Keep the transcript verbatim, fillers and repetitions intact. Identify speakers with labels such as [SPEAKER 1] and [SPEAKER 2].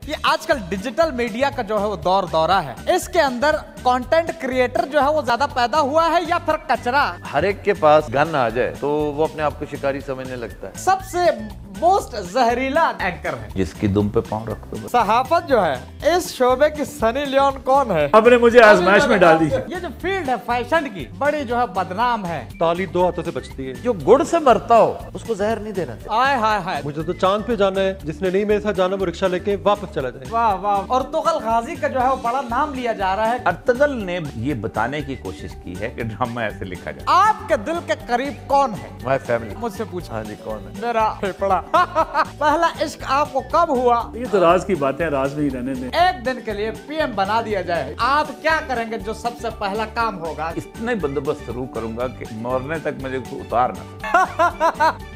[SPEAKER 1] ये आजकल digital media का जो है वो दौर दौरा है। इसके अंदर कंटेंट क्रिएटर जो है वो ज्यादा पैदा हुआ है या फिर कचरा?
[SPEAKER 2] हर एक के पास गन आ जाए तो वो अपने आप को शिकारी समझने लगता है।
[SPEAKER 1] सबसे मोस्ट जहरीला एंकर है
[SPEAKER 2] जिसकी दुम पे पाँव रख दो।
[SPEAKER 1] सहाफत जो है इस शोबे की सनी लियोन कौन है?
[SPEAKER 3] आपने मुझे आजमाइश में डाल दी।
[SPEAKER 1] ये जो फील्ड है फैशन की बड़ी जो है बदनाम है।
[SPEAKER 4] ताली दो हाथों से बचती है।
[SPEAKER 2] जो गुड़ से मरता हो उसको जहर नहीं देना चाहिए।
[SPEAKER 1] आय हाय हाय,
[SPEAKER 4] मुझे तो चांद पे जाना है, जिसने नहीं मेरे साथ जाना वो रिक्शा लेके वापस चला जाए।
[SPEAKER 1] वाह वाह। और तुगल गाजी का जो है वो बड़ा नाम लिया जा रहा है।
[SPEAKER 5] अर्तुगल ने ये बताने की कोशिश की है कि ड्रामा ऐसे लिखा जाए।
[SPEAKER 1] आपके दिल के करीब कौन है?
[SPEAKER 2] My family.
[SPEAKER 1] मुझसे पूछा।
[SPEAKER 2] हाँ जी, कौन है?
[SPEAKER 1] मेरा फेफड़ा। पहला इश्क आपको कब हुआ?
[SPEAKER 3] ये तो राज की बातें, राज में ही रहने दें।
[SPEAKER 1] एक दिन के लिए पीएम बना दिया जाए, आप क्या करेंगे? जो सबसे पहला काम होगा?
[SPEAKER 5] इतने बंदोबस्त शुरू करूंगा कि मरने तक मुझे उतारना।